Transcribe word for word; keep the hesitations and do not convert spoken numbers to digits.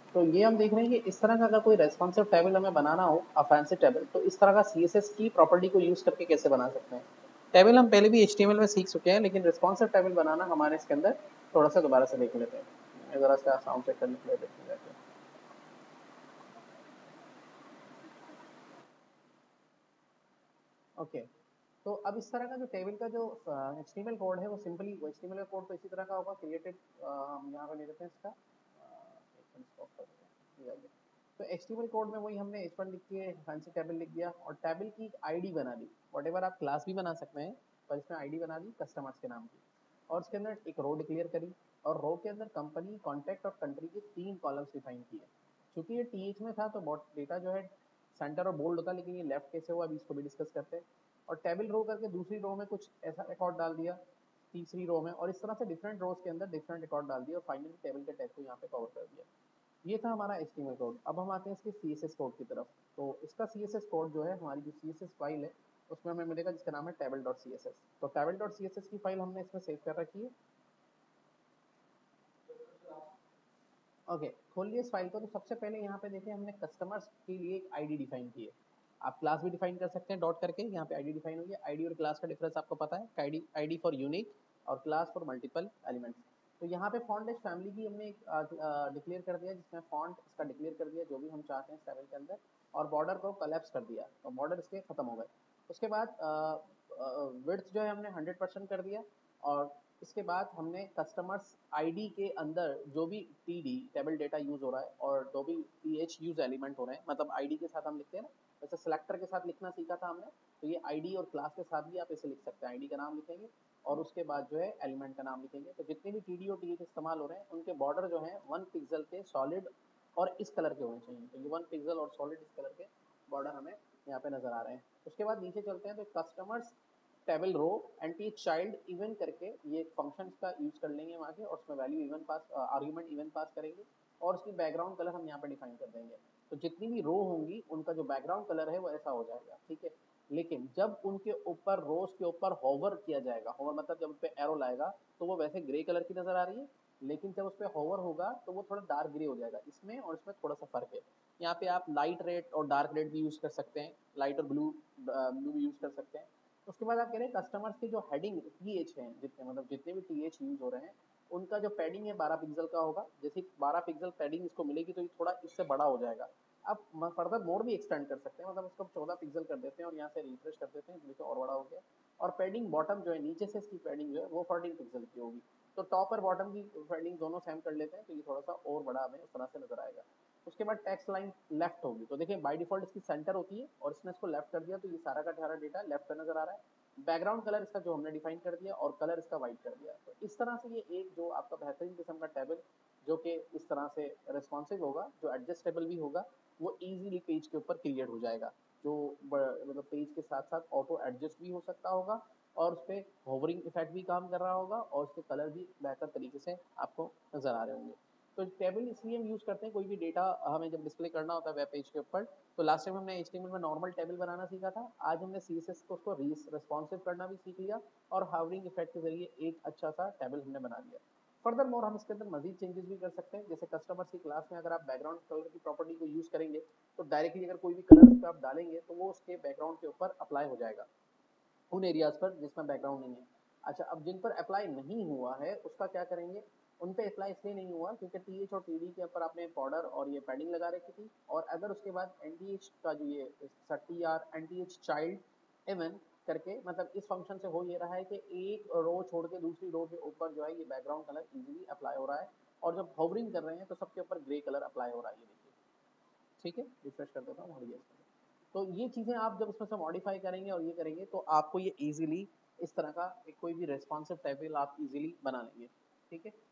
तो ये हम देख रहे हैं कि इस तरह का अगर कोई रेस्पॉन्सिव टेबल हमें बनाना हो, अ फैंसी टेबल, तो इस तरह का सीएसएस की प्रॉपर्टी को यूज करके कैसे बना सकते हैं। टेबल हम पहले भी एचटीएमएल में सीख चुके हैं, लेकिन रेस्पॉन्सिव टेबल बनाना हमारे इसके अंदर थोड़ा सा दोबारा से देख लेते हैं। मैं जरा सा साउंड चेक करने के लिए देखने जाते हैं। ओके, तो अब इस तरह का जो टेबल का जो एचटीएमएल कोड है वो सिंपली एचटीएमएल कोड तो इसी तरह का होगा, क्रिएटेड हम यहाँ पे ले लेते हैं इसका, एक मिनट स्टॉप कर देते हैं, ये आ गया। तो एचटीएमएल कोड में वही हमने एच वन लिख के फैंसी टेबल लिख दिया और टेबल की एक आईडी बना दी। व्हाटएवर आप क्लास भी बना सकते हैं, पर इसमें आईडी बना दी कस्टमर्स के नाम की, और उसके अंदर एक रो डिक्लेयर करी, और रो के अंदर कंपनी, कॉन्टैक्ट और कंट्री के तीन कॉलम्स डिफाइन किए। चूंकि ये टीएच में था तो बहुत डेटा जो है सेंटर और बोल्ड होता, लेकिन ये लेफ्ट कैसे हुआ अभी इसको भी डिस्कस करते हैं। और टेबल रो करके दूसरी रो में कुछ ऐसा रिकॉर्ड डाल दिया तीसरी रो में, और इस तरह से डिफरेंट रोज के अंदर डिफरेंट रिकॉर्ड डाल दिया, और फाइनली टेबल के टैग को यहाँ पे कवर कर दिया। ये था हमारा एचटीएमएल कोड। अब हम आते हैं इसके सीएसएस कोड की तरफ। तो इसका सीएसएस कोड जो है, हमारी जो सीएसएस फाइल है उसमें हमें मिलेगा, जिसका नाम है table dot C S S. तो table dot C S S की फाइल हमने इसमें सेव कर रखी है। ओके, खोलिए इस फाइल को। तो सबसे पहले यहाँ पे देखिए हमने कस्टमर्स के लिए एक आईडी डिफाइन की है। आप क्लास भी डिफाइन कर सकते हैं डॉट करके, यहाँ पे आईडी डिफाइन हुई है। आईडी और क्लास का डिफरेंस आपको पता है, आईडी आईडी फॉर यूनिक और क्लास फॉर मल्टीपल एलिमेंट्स। तो यहाँ पे फॉन्ट एज फैमिली की हमने डिक्लेयर कर दिया, जिसमें फॉन्ट इसका डिक्लेयर कर दिया जो भी हम चाहते हैं स्टाइल के अंदर, और बॉर्डर को कोलैप्स कर दिया, तो बॉर्डर इसके खत्म हो गए। उसके बाद विड्थ जो है हमने हंड्रेड परसेंट कर दिया, और इसके बाद हमने कस्टमर्स आईडी के अंदर जो भी टीडी टेबल डेटा यूज हो रहा है और जो भी टीएच यूज एलिमेंट हो रहे हैं, मतलब आईडी के साथ हम लिखते हैं ना, जैसे सिलेक्टर के साथ लिखना सीखा था हमने, तो ये आईडी और क्लास के साथ भी आप इसे लिख सकते हैं। आईडी का नाम लिखेंगे और उसके बाद जो है एलिमेंट का नाम लिखेंगे। तो जितने भी टीडी और टीएच इस्तेमाल हो रहे हैं उनके बॉर्डर जो है वन पिक्सल के सॉलिड और इस कलर के होने चाहिए। तो ये वन पिक्सल और सॉलिड इस कलर के बॉर्डर हमें यहाँ पे नजर आ रहे हैं। उसके बाद नीचे चलते हैं, तो customers table row nth child even करके ये फंक्शंस का यूज कर लेंगे वहाँ के, और उसमें value even pass, argument even pass करेंगे, और उसकी बैकग्राउंड कलर हम यहाँ पे डिफाइन कर देंगे। तो जितनी भी रो होंगी उनका जो बैकग्राउंड कलर है वो ऐसा हो जाएगा, ठीक है। लेकिन जब उनके ऊपर रोज के ऊपर होवर किया जाएगा, होवर मतलब जब उस पर एरो लाएगा तो वो वैसे ग्रे कलर की नजर आ रही है, लेकिन जब उस पर होवर होगा तो वो थोड़ा डार्क ग्रे हो जाएगा। इसमें और इसमें थोड़ा सा फर्क है। यहाँ पे आप लाइट रेड और डार्क रेड भी यूज कर सकते हैं, लाइट और ब्लू ब्लू भी यूज कर सकते हैं। उसके बाद आप कह रहे हैं कस्टमर्स के जो हेडिंग टीएच हैं, जितने मतलब जितने भी टीएच यूज हो रहे हैं, उनका जो पैडिंग है बारह पिक्सल का होगा। जैसे बारह पिक्सल पैडिंग इसको मिलेगी तो ये थोड़ा इससे बड़ा हो जाएगा। आप फर्दर मोड भी एक्सटेंड कर सकते हैं, मतलब इसको चौदह पिक्सल कर देते हैं और यहाँ से रिफ्रेश कर देते हैं, देखिए और बड़ा हो गया। और पैडिंग बॉटम जो है नीचे से इसकी पैडिंग जो है वो फोर्टीन पिक्सल की होगी। तो टॉप और बॉटम की पैडिंग दोनों सेम कर लेते हैं, तो ये थोड़ा सा और बड़ा हमें उस तरह से नजर आएगा। उसके बाद टेक्स्ट लाइन लेफ्ट होगी, तो देखिए बाय डिफॉल्ट इसकी सेंटर होती है और इसने इसको लेफ्ट कर दिया, तो ये सारा का सारा डेटा लेफ्ट पे नजर आ रहा है। बैकग्राउंड कलर इसका जो हमने डिफाइन कर दिया और कलर इसका वाइट कर दिया। तो इस तरह से ये एक जो आपका बेहतरीन किस्म का टेबल, जो कि इस तरह से रिस्पॉन्सिव होगा, जो एडजस्टेबल भी होगा, वो इजीली पेज के ऊपर क्रिएट हो जाएगा। जो मतलब पेज के साथ साथ ऑटो एडजस्ट भी हो सकता होगा, और उस पर होवरिंग इफेक्ट भी काम कर रहा होगा, और उसके कलर भी बेहतर तरीके से आपको नजर आ रहे होंगे। तो टेबल इसलिए हम यूज करते हैं, कोई भी डेटा हमें जब डिस्प्ले करना होता है वेब पेज के ऊपर। तो लास्ट टाइम हमने एचटीएमएल में नॉर्मल टेबल बनाना सीखा था, आज हमने सीएसएस को उसको रिस्पॉन्सिव करना भी सीख लिया, और हावरिंग इफेक्ट के जरिए एक अच्छा सा टेबल हमने बना दिया। फर्दर मोर हम इसके अंदर मजीद चेंजेस भी कर सकते हैं, जैसे कस्टमर्स की क्लास में अगर आप बैकग्राउंड कलर की प्रॉपर्टी को यूज करेंगे, तो डायरेक्टली अगर कोई भी कलर उस पर आप डालेंगे तो वो उसके बैकग्राउंड के ऊपर अप्लाई हो जाएगा, उन एरियाज पर जिसमें बैकग्राउंड नहीं है। अच्छा, अब जिन पर अप्लाई नहीं हुआ है उसका क्या करेंगे। उन पे अप्लाई इसलिए नहीं हुआ क्योंकि टीएच और टीडी के ऊपर आपने बॉर्डर और ये पैडिंग लगा रखी थी, और अगर उसके बाद एनटीएच का जो ये T R nth child even करके, मतलब इस फंक्शन से हो ये रहा है कि एक रो छोड़ के दूसरी रो के ऊपर जो है ये बैकग्राउंड कलर इजीली अप्लाई हो रहा है, और जब होवरिंग कर रहे हैं तो सबके ऊपर ग्रे कलर अप्लाई हो रहा है, ये देखिए, ठीक है। रिफ्रेश कर देता हूँ, हो गया इसमें। तो ये चीजें आप जब इसमें से मॉडिफाई करेंगे और ये करेंगे तो आपको ये इजीली इस तरह का एक कोई भी रेस्पॉन्सिव टेबल आप इजीली बना लेंगे, ठीक है।